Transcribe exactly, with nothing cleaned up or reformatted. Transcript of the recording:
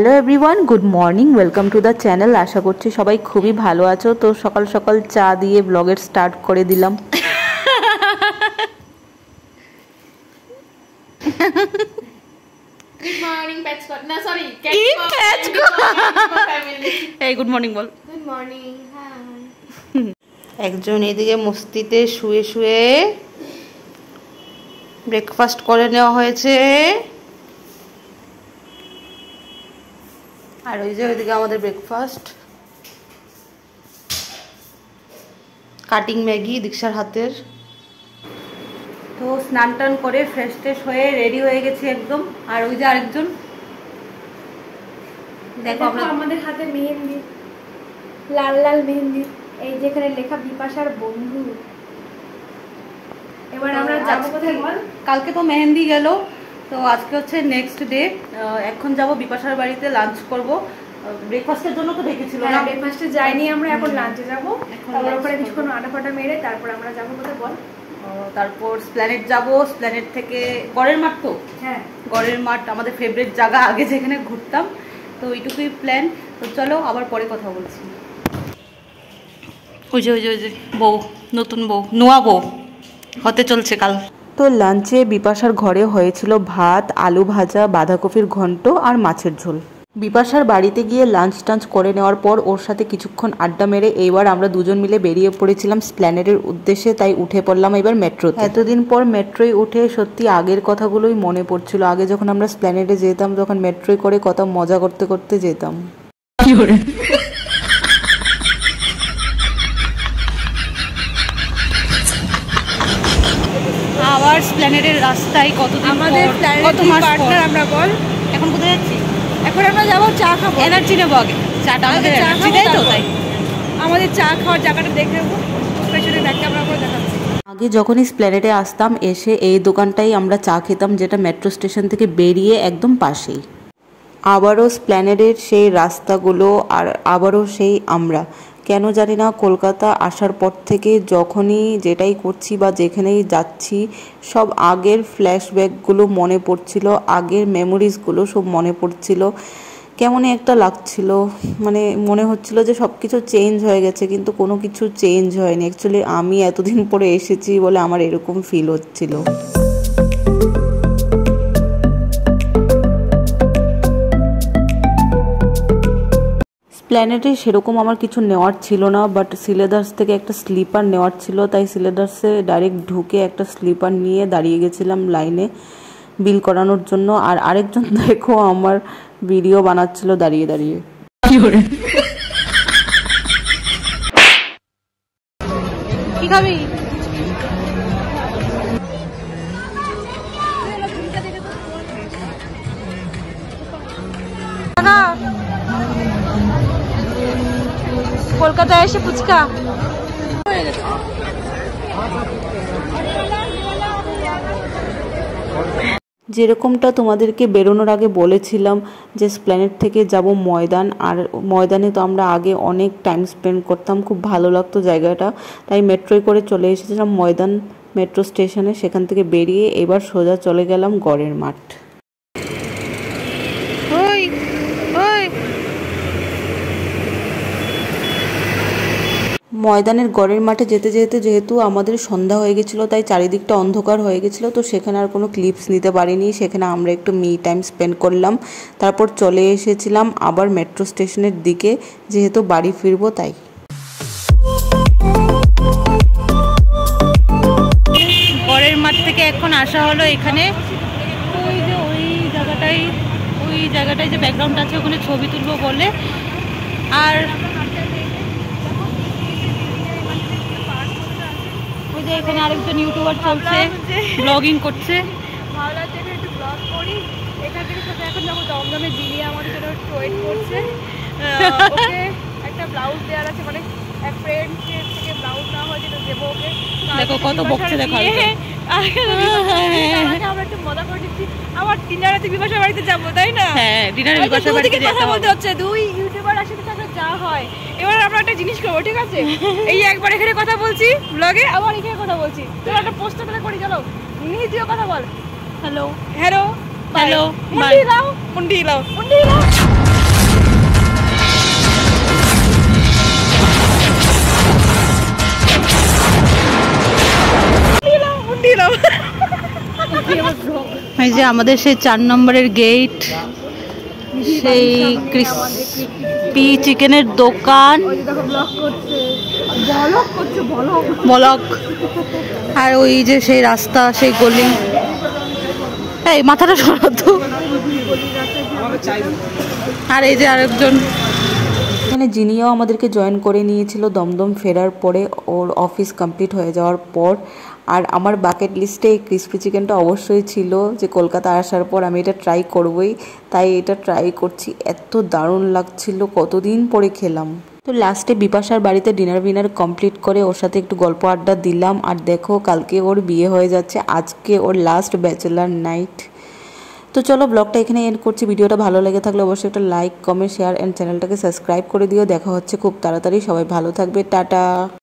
Hello everyone, good morning, welcome to the channel. আশা করছি সবাই খুবই ভালো আছো। তো সকাল সকাল চা দিয়ে ব্লগের স্টার্ট করে দিলাম। গুড মর্নিং প্যাচকট না সরি কি প্যাচকট এই গুড মর্নিং বল। Good morning. হ্যাঁ, একজন এদিকে মস্তিতে শুয়ে শুয়ে ব্রেকফাস্ট করে নেওয়া হয়েছে, আর ওই যে ওইদিকে আমাদের ব্রেকফাস্ট কাটিং ম্যাগি দীক্ষার হাতের। তো স্নান টান করে ফ্রেশ ট্রেশ হয়ে রেডি হয়ে গেছি একদম। আর ওই যে আরেকজন দেখো আমরা আমাদের হাতে মেহেন্দি, লাল লাল মেহেন্দি, এই যেখানে লেখা বিপাশার বন্ধু। এবার আমরা যাবো কোথায় বল? কালকে তো মেহেন্দি গেল, তো আজকে হচ্ছে নেক্সট ডে। এখন যাব বিপাশার বাড়িতে, লাঞ্চ করব। ব্রেকফাস্টের জন্য তো ডেকেছিল না, ব্রেকফাস্টে যাইনি আমরা, এখন লাঞ্চে যাব। তারপর ওখানে কিছুক্ষণ আটা ফাটা মেরে তারপর আমরা যাবো কোথায় বল? তারপর স্প্ল্যানেট যাব। স্প্ল্যানেট থেকে গড়ের মাঠ, তো হ্যাঁ গড়ের মাঠ আমাদের ফেভারিট জায়গা, আগে যেখানে ঘুরতাম। তো এইটুকুই প্ল্যান। তো চলো আবার পরে কথা বলছি। ওই যে ওই যে ওই যে বউ, নতুন বউ, নোয়া বউ হতে চলছে কাল। তো লাঞ্চে বিপাশার ঘরে হয়েছিল ভাত, আলু ভাজা, বাঁধাকপির ঘন্ট আর মাছের ঝোল। বিপাশার বাড়িতে গিয়ে লাঞ্চ টাঞ্চ করে নেওয়ার পর ওর সাথে কিছুক্ষণ আড্ডা মেরে এইবার আমরা দুজন মিলে বেরিয়ে পড়েছিলাম স্প্ল্যানেডের উদ্দেশ্যে। তাই উঠে পড়লাম এবার মেট্রোতে। এতদিন পর মেট্রোয় উঠে সত্যি আগের কথাগুলোই মনে পড়ছিল। আগে যখন আমরা স্প্ল্যানেডে যেতাম তখন মেট্রোয় করে কত মজা করতে করতে যেতাম। আবার স্প্ল্যানেডের রাস্তায় কতদিন আমাদের কত মাস পর আমরা বল এখন কোথায় যাচ্ছি? এখন আমরা যাবো চা খাবো। এনার্জি নেবো আগে, চাটা আমাদের এনার্জি দেয় তো, তাই আমাদের চা খাওয়ার জায়গাটা দেখে নেবো। পেছনে ব্যাক ক্যামেরা করে দেখাচ্ছি। আগে যখনই স্প্ল্যানেডে আসতাম এসে এই দোকানটাই আমরা চা খেতাম, যেটা মেট্রো স্টেশন থেকে বেরিয়ে একদম পাশেই। আবারও স্প্ল্যানেডের সেই রাস্তাগুলো, আর আবারও সেই আমরা। কেন জানি না কলকাতা আসার পর থেকে যখনই যেটাই করছি বা যেখানেই যাচ্ছি সব আগের ফ্ল্যাশব্যাকগুলো মনে পড়ছিল, আগের মেমোরিজগুলো সব মনে পড়ছিল। কেমনই একটা লাগছিল, মানে মনে হচ্ছিল যে সব কিছু চেঞ্জ হয়ে গেছে, কিন্তু কোনো কিছু চেঞ্জ হয়নি। অ্যাকচুয়ালি আমি এতদিন পরে এসেছি বলে আমার এরকম ফিল হচ্ছিল। প্ল্যানেটে সেরকম আমার কিছু নেওয়ার ছিল না, বাট সিলেদার্স থেকে একটা স্লিপার নেওয়ার ছিল। তাই সিলেদার্সে ডাইরেক্ট ঢুকে একটা স্লিপার নিয়ে দাঁড়িয়ে গেছিলাম লাইনে বিল করানোর জন্য। আর আরেকজন দেখো আমার ভিডিও বানাচ্ছিল দাঁড়িয়ে দাঁড়িয়ে। কি খাবি? কলকাতায় এসে ফুচকা যেরকমটা তোমাদেরকে বেরোনোর আগে বলেছিলাম যে স্প্ল্যানেট থেকে যাব ময়দান, আর ময়দানে তো আমরা আগে অনেক টাইম স্পেন্ড করতাম, খুব ভালো লাগতো জায়গাটা। তাই মেট্রোয় করে চলে এসেছিলাম ময়দান মেট্রো স্টেশনে। সেখান থেকে বেরিয়ে এবার সোজা চলে গেলাম গড়ের মাঠ। ময়দানের গড়ের মাঠে যেতে যেতে যেহেতু আমাদের সন্ধ্যা হয়ে গেছিলো, তাই চারিদিকটা অন্ধকার হয়ে গেছিলো। তো সেখানে আর কোনো ক্লিপস নিতে পারিনি। সেখানে আমরা একটু মি টাইম স্পেন্ড করলাম। তারপর চলে এসেছিলাম আবার মেট্রো স্টেশনের দিকে, যেহেতু বাড়ি ফিরবো তাই। গড়ের মাঠ থেকে এখন আসা হলো এখানে। ওই যে ওই জায়গাটাই ওই জায়গাটায় যে ব্যাকগ্রাউন্ড আছে ওখানে ছবি তুলবো বলে। আর এখানে আরেকজন ইউটিউবার চলছে, ব্লগিং করছে। ভাবলাম যে একটু ব্লগ করি। এখান থেকে সোজা এখন যাবো দমদমে। দিদি আমাদের জন্য ওয়েট করছে। ওকে একটা ব্লাউজ দেওয়ার আছে, মানে এক ফ্রেন্ডের থেকে ব্লাউজ না হয় যেটা দেবো ওকে। দেখো কত বকছে, দেখো আমরা একটু মজা করে দিচ্ছি। আবার ডিনারে বিপাশার বাড়িতে যাবো, তাই না? হ্যাঁ, ডিনারে বিপাশার বাড়িতে কথা বলতে হচ্ছে। দুই ইউটিউবার আসলে যা হয়। এবার আমরা একটা জিনিস করবো, ঠিক আছে? এই একবার এখানে কথা বলছি ব্লগে, আবার এখানে কথা বলছি। তোর একটা পোস্ট করে করি, চলো নিজেও কথা বল। হ্যালো হ্যালো হ্যালো মুন্ডি লাও মুন্ডি লাও মুন্ডি লাও যে আমাদের সেই চার নম্বরের গেট, সেই ক্রিস্পি চিকেনের দোকান, ব্লগ, আর ওই যে সেই রাস্তা, সেই গলি। এই মাথাটা সরাতো। আর এই যে আরেকজন এখানে জিনিয়াও আমাদেরকে জয়েন করে নিয়েছিল দমদম ফেরার পরে, ওর অফিস কমপ্লিট হয়ে যাওয়ার পর। আর আমার বাকেট লিস্টে এই ক্রিস্পি চিকেনটা অবশ্যই ছিল, যে কলকাতা আসার পর আমি এটা ট্রাই করবই, তাই এটা ট্রাই করছি। এত দারুণ লাগছিল, কতদিন পরে খেলাম। তো লাস্টে বিপাশার বাড়িতে ডিনার বিনার কমপ্লিট করে ওর সাথে একটু গল্প আড্ডা দিলাম। আর দেখো কালকে ওর বিয়ে হয়ে যাচ্ছে, আজকে ওর লাস্ট ব্যাচেলার নাইট। তো চলো ব্লগটা এখানে এন্ড করছি। ভিডিওটা ভালো লেগে থাকলে অবশ্যই একটা লাইক, কমেন্ট, শেয়ার অ্যান্ড চ্যানেলটাকে সাবস্ক্রাইব করে দিও। দেখা হচ্ছে খুব তাড়াতাড়ি। সবাই ভালো থাকবে, টাটা।